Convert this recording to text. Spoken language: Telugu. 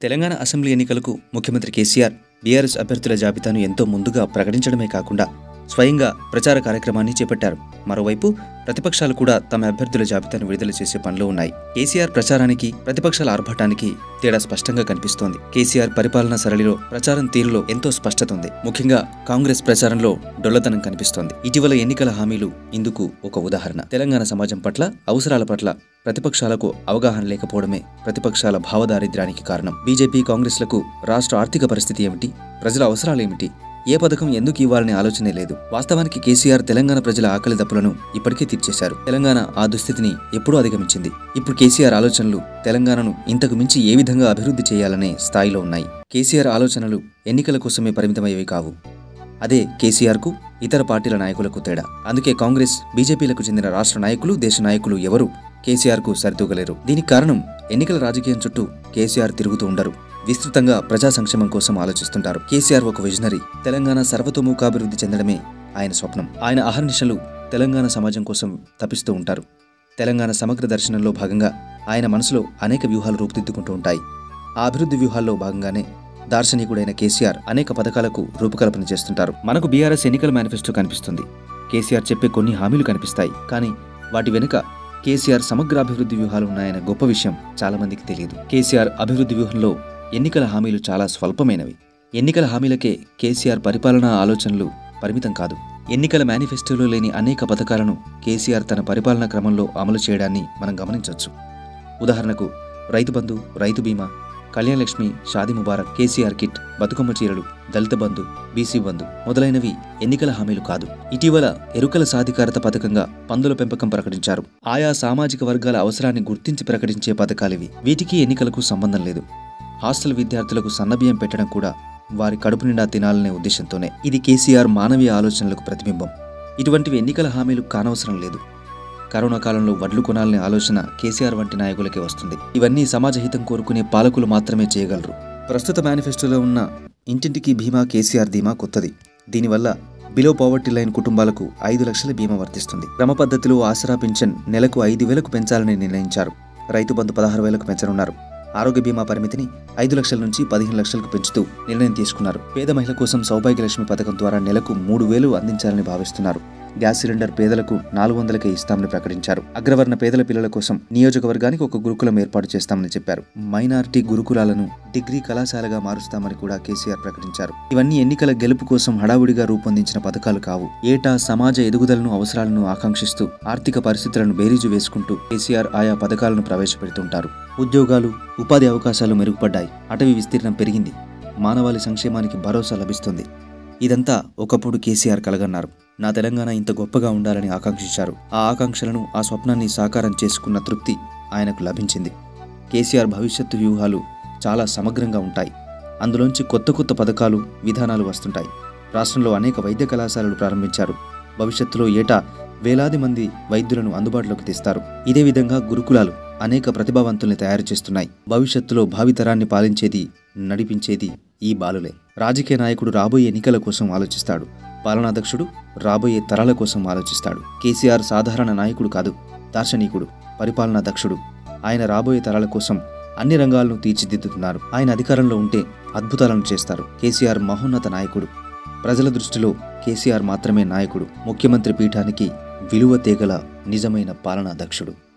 తెలంగాణ అసెంబ్లీ ఎన్నికలకు ముఖ్యమంత్రి కేసీఆర్ బీఆర్ఎస్ అభ్యర్థుల జాబితాను ఎంతో ముందుగా ప్రకటించడమే కాకుండా స్వయంగా ప్రచార కార్యక్రమాన్ని చేపట్టారు. మరోవైపు ప్రతిపక్షాలు కూడా తమ అభ్యర్థుల జాబితాను విడుదల చేసే పనిలో ఉన్నాయి. కేసీఆర్ ప్రచారానికి ప్రతిపక్షాల ఆర్భాటానికి తేడా స్పష్టంగా కనిపిస్తోంది. కేసీఆర్ పరిపాలనా సరళిలో ప్రచారం తీరులో ఎంతో స్పష్టత ఉంది. ముఖ్యంగా కాంగ్రెస్ ప్రచారంలో డొల్లతనం కనిపిస్తోంది. ఇటీవల ఎన్నికల హామీలు ఇందుకు ఒక ఉదాహరణ. తెలంగాణ సమాజం పట్ల, అవసరాల పట్ల ప్రతిపక్షాలకు అవగాహన లేకపోవడమే ప్రతిపక్షాల భావదారిద్ర్యానికి కారణం. బీజేపీ, కాంగ్రెస్లకు రాష్ట్ర ఆర్థిక పరిస్థితి ఏమిటి, ప్రజల అవసరాలేమిటి, ఏ పథకం ఎందుకు ఇవ్వాలనే ఆలోచనే లేదు. వాస్తవానికి కేసీఆర్ తెలంగాణ ప్రజల ఆకలి దప్పులను ఇప్పటికే తీర్చేశారు. తెలంగాణ ఆ దుస్థితిని ఎప్పుడూ అధిగమించింది. ఇప్పుడు కేసీఆర్ ఆలోచనలు తెలంగాణను ఇంతకు మించి ఏ విధంగా అభివృద్ధి చేయాలనే స్థాయిలో ఉన్నాయి. కేసీఆర్ ఆలోచనలు ఎన్నికల కోసమే పరిమితమయ్యేవి కావు. అదే కేసీఆర్కు, ఇతర పార్టీల నాయకులకు తేడా. అందుకే కాంగ్రెస్, బీజేపీలకు చెందిన రాష్ట్ర నాయకులు, దేశ నాయకులు ఎవరూ కేసీఆర్కు సరితూగలేరు. దీనికి కారణం ఎన్నికల రాజకీయం చుట్టూ కేసీఆర్ తిరుగుతూ ఉండరు. విస్తృతంగా ప్రజా సంక్షేమం కోసం ఆలోచిస్తుంటారు. కేసీఆర్ ఒక విజనరీ. తెలంగాణ సర్వతోముఖాభివృద్ధి చెందడమే ఆయన స్వప్నం. ఆయన అహర్నిశలు తెలంగాణ సమాజం కోసం తపిస్తూ ఉంటారు. తెలంగాణ సమగ్ర దర్శనంలో భాగంగా ఆయన మనసులో అనేక వ్యూహాలు రూపుదిద్దుకుంటూ ఉంటాయి. ఆ అభివృద్ధి వ్యూహాల్లో భాగంగానే దార్శనికుడైన కేసీఆర్ అనేక పథకాలకు రూపకల్పన చేస్తుంటారు. మనకు బీఆర్ఎస్ ఎన్నికల మేనిఫెస్టో కనిపిస్తుంది. కేసీఆర్ చెప్పే కొన్ని హామీలు కనిపిస్తాయి. కానీ వాటి వెనుక కేసీఆర్ సమగ్రాభివృద్ధి వ్యూహాలు ఉన్నాయన్న గొప్ప విషయం చాలా మందికి తెలియదు. కేసీఆర్ అభివృద్ధి వ్యూహంలో ఎన్నికల హామీలు చాలా స్వల్పమైనవి. ఎన్నికల హామీలకే కేసీఆర్ పరిపాలనా ఆలోచనలు పరిమితం కాదు. ఎన్నికల మేనిఫెస్టోలో లేని అనేక పథకాలను కేసీఆర్ తన పరిపాలనా క్రమంలో అమలు చేయడాన్ని మనం గమనించవచ్చు. ఉదాహరణకు రైతు బంధు, రైతు బీమా, కళ్యాణ లక్ష్మి, షాదీ ముబారక్, కేసీఆర్ కిట్, బతుకమ్మ చీరలు, దళిత బంధు, బీసీ బంధు మొదలైనవి ఎన్నికల హామీలు కాదు. ఇటీవల ఎరుకల సాధికారత పథకంగా పందుల పెంపకం ప్రకటించారు. ఆయా సామాజిక వర్గాల అవసరాన్ని గుర్తించి ప్రకటించే పథకాలివి. వీటికి ఎన్నికలకు సంబంధం లేదు. హాస్టల్ విద్యార్థులకు సన్నబియ్యం పెట్టడం కూడా వారి కడుపు నిండా తినాలనే ఉద్దేశంతోనే. ఇది కేసీఆర్ మానవీయ ఆలోచనలకు ప్రతిబింబం. ఇటువంటివి ఎన్నికల హామీలు కానవసరం లేదు. కరోనా కాలంలో వడ్లు కొనాలనే ఆలోచన కేసీఆర్ వంటి నాయకులకే వస్తుంది. ఇవన్నీ సమాజ హితం కోరుకునే పాలకులు మాత్రమే చేయగలరు. ప్రస్తుత మేనిఫెస్టోలో ఉన్న ఇంటింటికి బీమా కేసీఆర్ ధీమా కొత్తది. దీనివల్ల బిలో పావర్టీ లైన్ కుటుంబాలకు 5 లక్షల బీమా వర్తిస్తుంది. క్రమ పద్ధతిలో ఆసరా పింఛన్ నెలకు 5,000కు పెంచాలని నిర్ణయించారు. రైతు బంధు 16,000కు పెంచనున్నారు. ఆరోగ్య బీమా పరిమితిని 5 లక్షల నుంచి 15 లక్షలకు పెంచుతూ నిర్ణయం తీసుకున్నారు. పేద మహిళ కోసం సౌభాగ్యలక్ష్మి పథకం ద్వారా నెలకు 3,000 అందించాలని భావిస్తున్నారు. గ్యాస్ సిలిండర్ పేదలకు 400కే ఇస్తామని ప్రకటించారు. అగ్రవర్ణ పేదల పిల్లల కోసం నియోజకవర్గానికి ఒక గురుకులం ఏర్పాటు చేస్తామని చెప్పారు. మైనారిటీ గురుకులాలను డిగ్రీ కళాశాలగా మారుస్తామని కూడా కేసీఆర్ ప్రకటించారు. ఇవన్నీ ఎన్నికల గెలుపు కోసం హడావుడిగా రూపొందించిన పథకాలు కావు. ఏటా సమాజ ఎదుగుదలను, అవసరాలను ఆకాంక్షిస్తూ ఆర్థిక పరిస్థితులను బేరీజు వేసుకుంటూ కేసీఆర్ ఆయా పథకాలను ప్రవేశపెడుతుంటారు. ఉద్యోగాలు, ఉపాధి అవకాశాలు మెరుగుపడ్డాయి. అటవీ విస్తీర్ణం పెరిగింది. మానవాళి సంక్షేమానికి భరోసా లభిస్తుంది. ఇదంతా ఒకప్పుడు కేసీఆర్ కలగన్నారు. నా తెలంగాణ ఇంత గొప్పగా ఉండాలని ఆకాంక్షించారు. ఆ ఆకాంక్షలను, ఆ స్వప్నాన్ని సాకారం చేసుకున్న తృప్తి ఆయనకు లభించింది. కేసీఆర్ భవిష్యత్తు వ్యూహాలు చాలా సమగ్రంగా ఉంటాయి. అందులోంచి కొత్త కొత్త పథకాలు, విధానాలు వస్తుంటాయి. రాష్ట్రంలో అనేక వైద్య కళాశాలలు ప్రారంభించారు. భవిష్యత్తులో ఏటా వేలాది మంది వైద్యులను అందుబాటులోకి తెస్తారు. ఇదే విధంగా గురుకులాలు అనేక ప్రతిభావంతుల్ని తయారు చేస్తున్నాయి. భవిష్యత్తులో భావితరాన్ని పాలించేది, నడిపించేది ఈ బాలులే. రాజకీయ నాయకుడు రాబోయే ఎన్నికల కోసం ఆలోచిస్తాడు. పాలనాధ్యక్షుడు రాబోయే తరాల కోసం ఆలోచిస్తాడు. కేసీఆర్ సాధారణ నాయకుడు కాదు, దార్శనికుడు, పరిపాలనా దక్షుడు. ఆయన రాబోయే తరాల కోసం అన్ని రంగాలను తీర్చిదిద్దుతున్నారు. ఆయన అధికారంలో ఉంటే అద్భుతాలను చేస్తారు. కేసీఆర్ మహోన్నత నాయకుడు. ప్రజల దృష్టిలో కేసీఆర్ మాత్రమే నాయకుడు. ముఖ్యమంత్రి పీఠానికి విలువ తేగల నిజమైన పాలనా దక్షుడు.